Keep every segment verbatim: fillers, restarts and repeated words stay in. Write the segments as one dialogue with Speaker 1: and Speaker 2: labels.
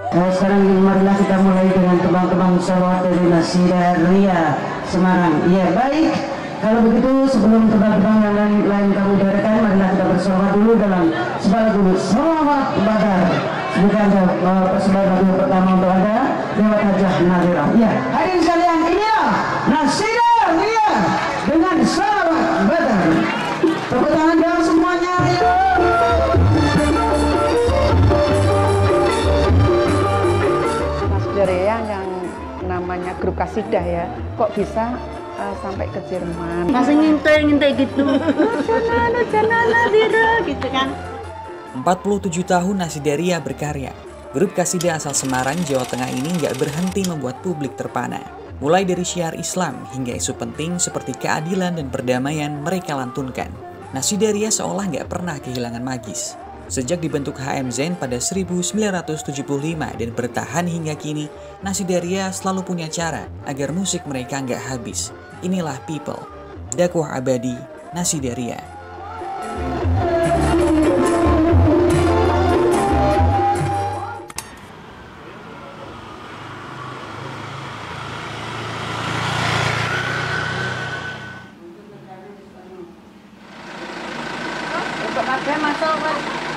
Speaker 1: Nah, sekarang marilah kita mulai dengan tembang-tembang sholawat dari Nasidaria Semarang. Iya, baik. Kalau begitu sebelum tembang-tembang yang lain-lain kami berikan, marilah kita bersolawat dulu dalam sebuah lagu Sholawat Badar. Semoga uh, persembahan lagu pertama untuk Anda lewat Hajah Nadira. Iya, hadirin sekalian, inilah Nasidaria dengan Sholawat Badar. Tepuk tangan dong semuanya, ayo.
Speaker 2: Nasidaria yang namanya grup kasidah ya, kok bisa uh, sampai ke Jerman?
Speaker 3: Masih ngintai-ngintai gitu. Jangan, jangan Nadira gitu kan.
Speaker 4: empat puluh tujuh tahun Nasidaria berkarya. Grup kasidah asal Semarang, Jawa Tengah ini nggak berhenti membuat publik terpana. Mulai dari syiar Islam hingga isu penting seperti keadilan dan perdamaian mereka lantunkan. Nasidaria seolah nggak pernah kehilangan magis. Sejak dibentuk H M Zain pada seribu sembilan ratus tujuh puluh lima dan bertahan hingga kini, Nasidaria selalu punya cara agar musik mereka nggak habis. Inilah People, dakwah abadi Nasidaria.
Speaker 3: Ada masuk kan?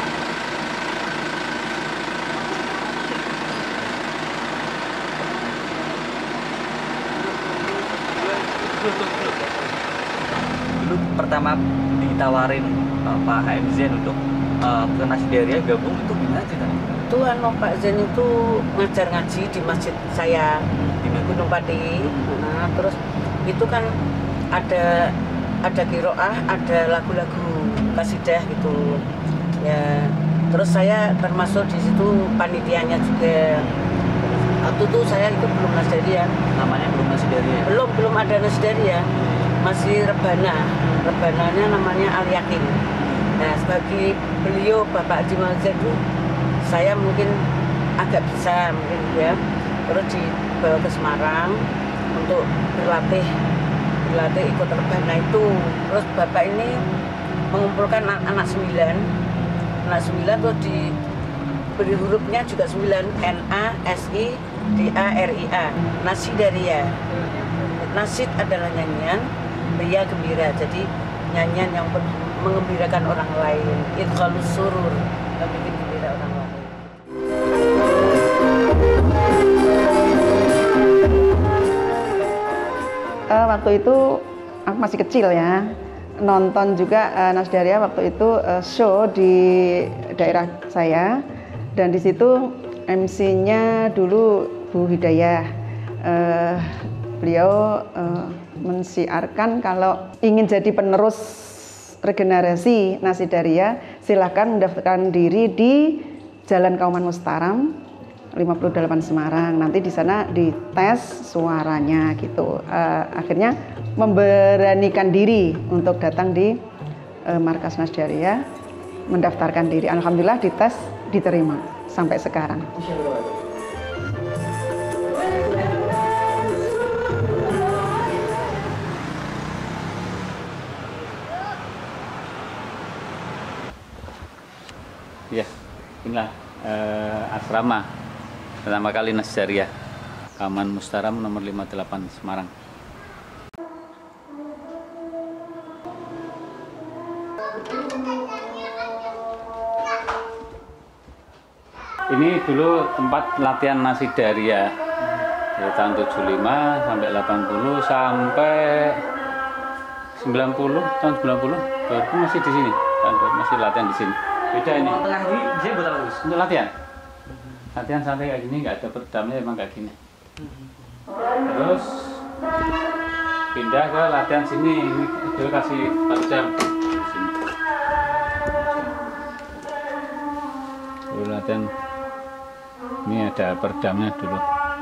Speaker 5: Dulu pertama ditawarin uh, Pak H M Zain untuk uh, ke Nasidaria gabung, itu gimana ceritanya?
Speaker 6: Itu anu Pak Zain itu ngajar ngaji di masjid saya di Gunung Pati. Nah, terus itu kan ada ada kiroah, ada lagu-lagu kasidah gitu ya. Terus saya termasuk di situ panitianya juga. Waktu itu saya itu belum Nasidaria.
Speaker 5: Namanya belum Nasidaria?
Speaker 6: Belum, belum ada Nasidaria. Masih rebana. Rebananya namanya Al Yakin. Nah, sebagai beliau Bapak Haji Muhammad Zain itu saya mungkin agak bisa mungkin ya. Terus dibawa ke Semarang untuk berlatih berlatih ikut rebana itu. Terus Bapak ini mengumpulkan anak, anak sembilan anak sembilan tuh diberi hurufnya juga sembilan, N A S I D A R I A, Nasidaria. Nasid adalah nyanyian, ria gembira, jadi nyanyian yang mengembirakan orang lain, idghalus surur, membuat gembira orang lain.
Speaker 2: Uh, waktu itu aku masih kecil ya, nonton juga uh, Nasidaria waktu itu uh, show di daerah saya, dan di situ M C-nya dulu Bu Hidayah. Uh, beliau uh, mensiarkan kalau ingin jadi penerus regenerasi Nasidaria, silahkan mendaftarkan diri di Jalan Kauman Mustaram lima puluh delapan Semarang. Nanti di sana dites suaranya gitu. Uh, akhirnya memberanikan diri untuk datang di uh, markas Nasidaria, mendaftarkan diri. Alhamdulillah dites, diterima sampai sekarang.
Speaker 5: Ya, inilah uh, asrama pertama kali Nasidaria, Kauman Mustaram nomor lima puluh delapan Semarang. Ini dulu tempat latihan Nasidaria dari tahun tujuh puluh lima sampai delapan puluh sampai sembilan puluh, tahun sembilan puluh baru masih di sini, masih latihan di sini. Beda ini.
Speaker 4: Tengah ini biasanya buat apa, Gus?
Speaker 5: Untuk latihan. Latihan santai kayak gini, nggak ada perdamnya, emang kayak gini. Terus pindah ke latihan sini, ini dulu kasih perdam di sini. Dulu latihan, ini ada perdamnya dulu.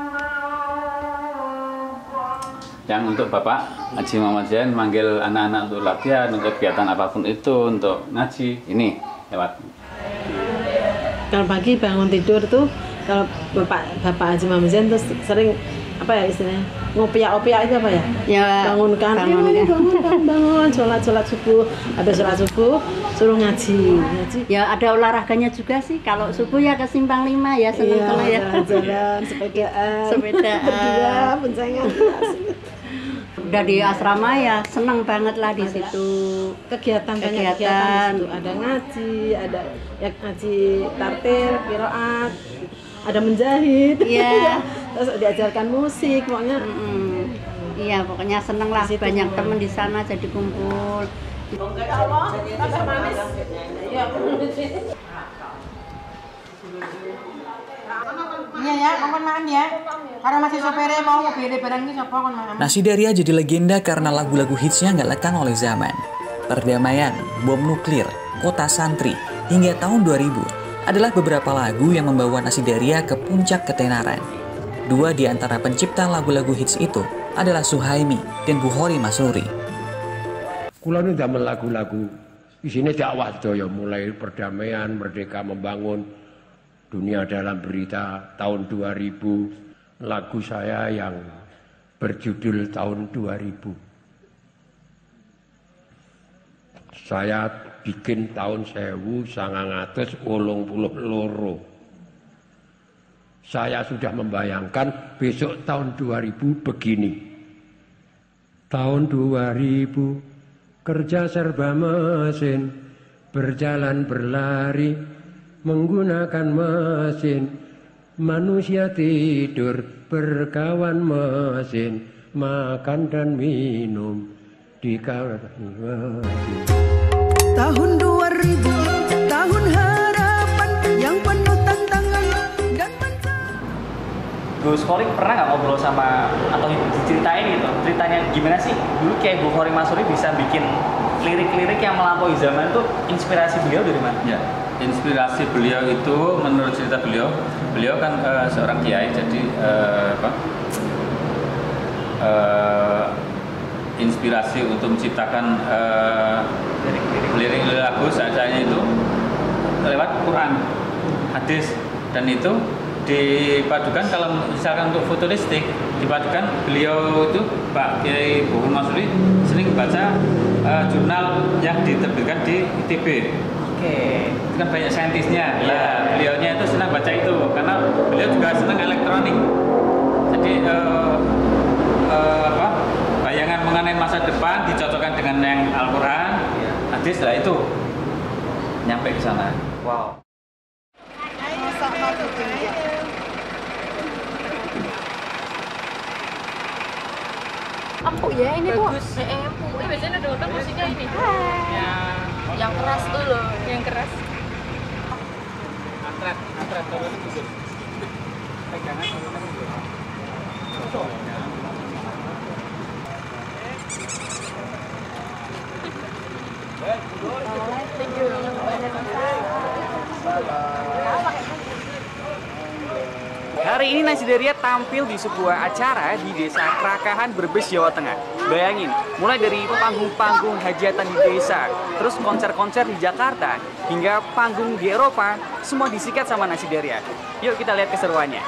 Speaker 5: Yang untuk Bapak Haji Muhammad Zain manggil anak-anak untuk latihan, untuk kegiatan apapun itu, untuk ngaji, ini lewat.
Speaker 3: Kalau pagi bangun tidur tuh, kalau bapak bapak Haji Muhammad Zain tuh sering apa ya istilahnya
Speaker 7: ngopiak-opiak itu apa ya?
Speaker 3: Ya,
Speaker 7: bangunkan,
Speaker 3: bangunkan.
Speaker 7: ayo bangunkan, bangun, sholat-sholat subuh, habis sholat subuh suruh ngaji, ngaji.
Speaker 3: Ya ada olahraganya juga sih. Kalau subuh ya ke Simpang Lima ya seneng
Speaker 7: Iya,
Speaker 3: kalau ya.
Speaker 7: jalan-jalan, sepedaan,
Speaker 3: Sepedaan.
Speaker 7: berdua, boncengan.
Speaker 3: Udah di asrama ya seneng banget lah di situ.
Speaker 7: Kegiatan banyak
Speaker 3: Kegiatan.
Speaker 7: kegiatan di situ. Ada ngaji, ada ya ngaji tartil, qiraat, ada menjahit.
Speaker 3: Iya.
Speaker 7: Terus diajarkan musik, pokoknya.
Speaker 3: Mm-mm. Iya pokoknya seneng lah,
Speaker 7: Di situ
Speaker 3: banyak
Speaker 7: semua.
Speaker 3: temen di sana jadi kumpul.
Speaker 8: Iya ya, mohon maaf ya. Karena masih sopere mau mobil barang ini sapa kon maaf.
Speaker 4: Nasidaria jadi legenda karena lagu-lagu hitsnya nggak lekang oleh zaman. Perdamaian, Bom Nuklir, Kota Santri, hingga tahun dua ribu adalah beberapa lagu yang membawa Nasidaria ke puncak ketenaran. Dua di antara pencipta lagu-lagu hits itu adalah Suhaimi dan Bukhari Masuri.
Speaker 9: Kula nu damel lagu-lagu isine dakwah sedaya mulai perdamaian, merdeka membangun, dunia dalam berita tahun dua ribu, lagu saya yang berjudul tahun dua ribu. Saya bikin tahun sewu sangang atus wolung puluh loro. Saya sudah membayangkan besok tahun dua ribu begini. Tahun dua ribu kerja serba mesin, berjalan berlari menggunakan mesin, manusia tidur berkawan mesin, makan dan minum di kawan mesin.
Speaker 10: Tahun dua ribu, tahun harapan yang penuh tantangan dan
Speaker 4: Gus Kholik pernah nggak ngobrol sama atau diceritain gitu ceritanya gimana sih dulu kayak Bukhari Masuri bisa bikin lirik-lirik yang melampaui zaman tuh inspirasi beliau dari mana?
Speaker 5: Ya, inspirasi beliau itu menurut cerita beliau, beliau kan uh, seorang kiai, jadi uh, apa? Uh, inspirasi untuk menciptakan uh, lirik lagu seadanya itu lewat Quran, hadis, dan itu dipadukan kalau misalkan untuk futuristik dipadukan beliau itu Pak Kiai Bukhari Masuri sering baca uh, jurnal yang diterbitkan di I T B. Oke, itu kan banyak saintisnya. Nah, beliaunya itu senang baca itu karena beliau juga senang elektronik. Jadi uh, uh, apa? Bayangan mengenai masa depan dicocokkan dengan yang Al-Quran, hadis lah itu nyampe ke sana. Wow.
Speaker 11: Empuk ya ini tuh. Eh, empuk. Ini biasanya nonton musiknya ini. Ya. Yang keras tuh loh. Yang keras.
Speaker 5: Antret, antret terus gitu. Pegangan
Speaker 4: Hari ini Nasidaria tampil di sebuah acara di Desa Krakahan, Brebes, Jawa Tengah. Bayangin, mulai dari panggung-panggung hajatan di desa, terus konser-konser di Jakarta, hingga panggung di Eropa, semua disikat sama Nasidaria. Yuk kita lihat keseruannya.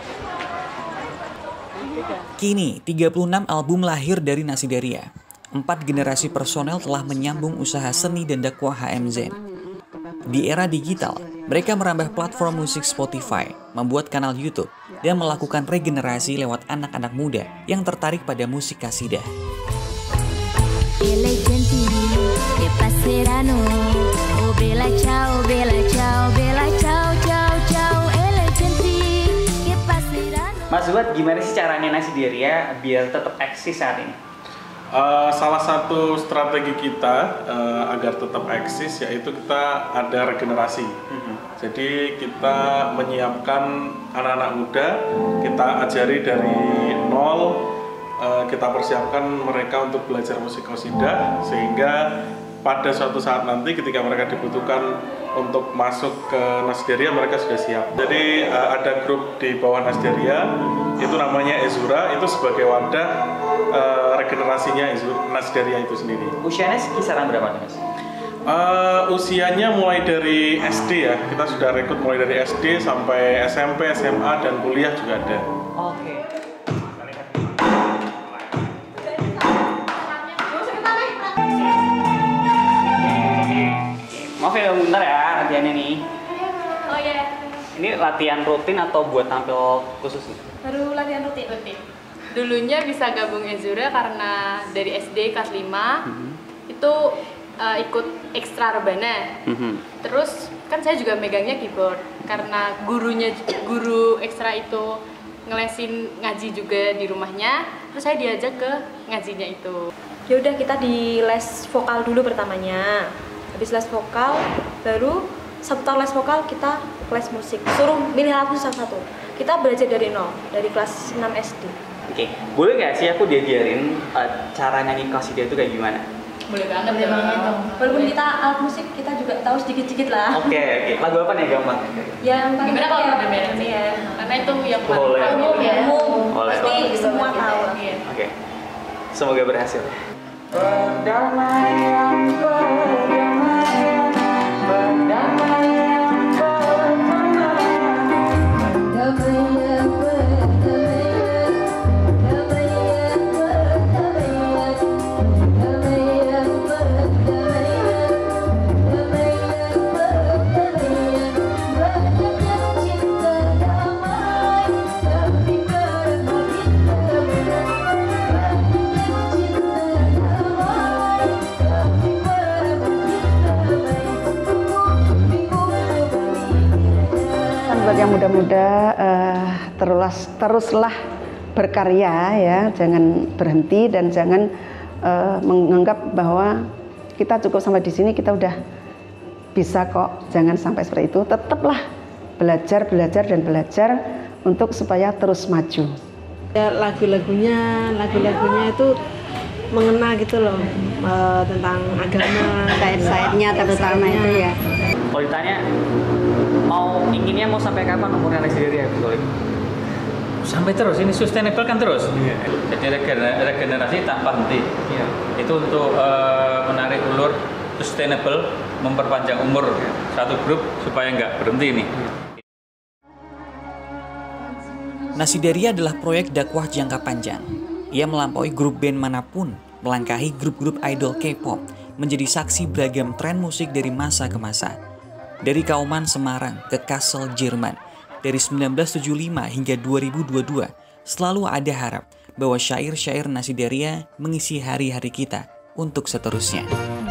Speaker 4: Kini, tiga puluh enam album lahir dari Nasidaria. Empat generasi personel telah menyambung usaha seni dan dakwah H M Z. Di era digital, mereka merambah platform musik Spotify, membuat kanal YouTube, dan melakukan regenerasi lewat anak-anak muda yang tertarik pada musik kasidah. Mas Zuad, gimana sih caranya Nasidaria biar tetap eksis saat ini?
Speaker 12: Uh, salah satu strategi kita uh, agar tetap eksis yaitu kita ada regenerasi. Mm-hmm. Jadi kita menyiapkan anak-anak muda, kita ajari dari nol, uh, kita persiapkan mereka untuk belajar musik qasidah sehingga pada suatu saat nanti ketika mereka dibutuhkan untuk masuk ke Nasidaria mereka sudah siap. Jadi uh, ada grup di bawah Nasidaria itu namanya Ezura, itu sebagai wadah uh, regenerasinya Nasidaria itu sendiri.
Speaker 4: Usianya kisaran berapa nih Mas?
Speaker 12: Uh, usianya mulai dari S D ya, kita sudah rekrut mulai dari S D sampai S M P, S M A dan kuliah juga ada.
Speaker 4: Oke.
Speaker 13: Maaf ya bentar ya latihannya nih.
Speaker 11: Oh iya.
Speaker 13: Ini latihan rutin atau buat tampil khusus nih?
Speaker 11: Baru latihan rutin. Rutin. Dulunya bisa gabung Ezura karena dari S D kelas lima mm-hmm. itu uh, ikut ekstra rebana. Mm-hmm. Terus kan saya juga megangnya keyboard karena gurunya guru ekstra itu ngelesin ngaji juga di rumahnya. Terus saya diajak ke ngajinya itu.
Speaker 14: Ya udah kita di les vokal dulu pertamanya. Habis les vokal baru seputar les vokal kita les musik. Suruh milih alat musik satu. Kita belajar dari nol, dari kelas enam S D.
Speaker 13: Oke, okay. Boleh nggak sih aku diajarin uh, cara nyanyi kasidah itu kayak gimana?
Speaker 11: Boleh banget ya.
Speaker 14: Walaupun kita alat musik kita juga tahu sedikit-sedikit lah.
Speaker 13: Oke, okay, oke. Okay. Lagu apa nih gampang?
Speaker 14: Yang
Speaker 11: gimana kalau udah beres ya? Karena itu yang paling umum ya. Pasti semua tahu. Oke.
Speaker 13: Okay. Semoga berhasil. Perdamaian, perdamaian, perdamaian, perdamaian,
Speaker 2: buat yang muda-muda uh, terus teruslah berkarya ya, jangan berhenti dan jangan uh, menganggap bahwa kita cukup sampai di sini, kita udah bisa kok. Jangan sampai seperti itu. Tetaplah belajar, belajar dan belajar untuk supaya terus maju.
Speaker 7: Ya, lagu-lagunya, lagu-lagunya itu mengena gitu loh, uh, tentang agama,
Speaker 3: sayap-sayapnya terutama itu ya.
Speaker 13: Kalau ditanya mau inginnya mau sampai kapan umurnya Nasidaria, Solik?
Speaker 5: Sampai terus, ini sustainable kan terus. Iya. Jadi regenerasi tanpa henti. Iya. Itu untuk uh, menarik ulur, sustainable, memperpanjang umur satu grup supaya nggak berhenti nih.
Speaker 4: Nasidaria adalah proyek dakwah jangka panjang. Ia melampaui grup band manapun, melangkahi grup-grup idol K-pop, menjadi saksi beragam tren musik dari masa ke masa. Dari Kauman Semarang ke Kassel Jerman, dari seribu sembilan ratus tujuh puluh lima hingga dua ribu dua puluh dua, selalu ada harap bahwa syair-syair Nasidaria mengisi hari-hari kita untuk seterusnya.